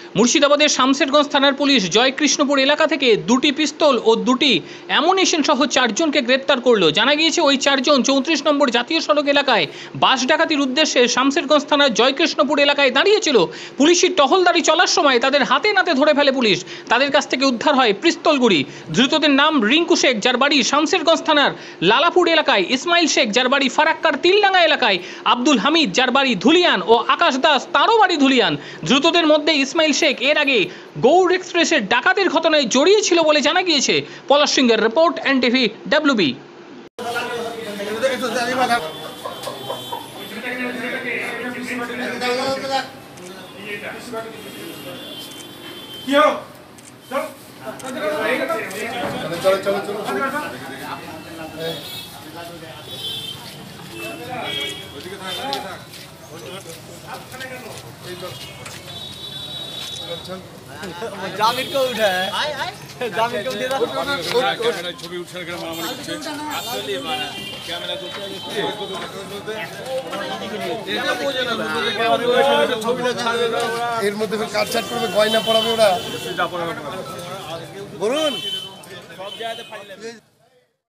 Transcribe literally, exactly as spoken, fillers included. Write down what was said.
মুর্শিদাবাদের শামশেরগঞ্জ থানার পুলিশ জয়কৃষ্ণপুর এলাকা থেকে দুটি পিস্তল ও দুটি অ্যামুনিশন সহ চারজনকে গ্রেপ্তার করলো। জানা গিয়েছে ওই চারজন চৌত্রিশ নম্বর জাতীয় সড়ক এলাকায় বাস ডাকাতির উদ্দেশ্যে শামশেরগঞ্জ থানার জয়কৃষ্ণপুর এলাকায় দাঁড়িয়েছিল। পুলিশের টহলদারি চলার সময় তাদের হাতে নাতে ধরে ফেলে পুলিশ। তাদের কাছ থেকে উদ্ধার হয় পিস্তলগুলি। ধৃতদের নাম রিঙ্কু শেখ, যার বাড়ি শামশেরগঞ্জ থানার লালাপুর এলাকায়, ইসমাইল শেখ, যার বাড়ি ফারাক্কার তিলডাঙ্গা এলাকায়, আব্দুল হামিদ, যার বাড়ি ধুলিয়ান, ও আকাশ দাস, তারও বাড়ি ধুলিয়ান। ধৃতদের মধ্যে ইসমাইল শেখ এর আগে গৌড় এক্সপ্রেসের ডাকাতির ঘটনায় জড়িয়ে ছিল বলে জানা গিয়েছে। পলাশ সিংহের রিপোর্ট, এনটিভি ডাব্লিউবি। চলো চলো চলো জামিন को उठा है জামিन को दे रहा कैमरा ছবি উঠছে না, মারামারি করছে আসলে মানে ক্যামেরা করতে এটা বোঝে না, ছবিটা ছাড়বে না, এর মধ্যে ফের কাটছাট করবে, গয়না পরাবে ওরা, যা পরাবে বলুন সব জায়গাতে ফাইল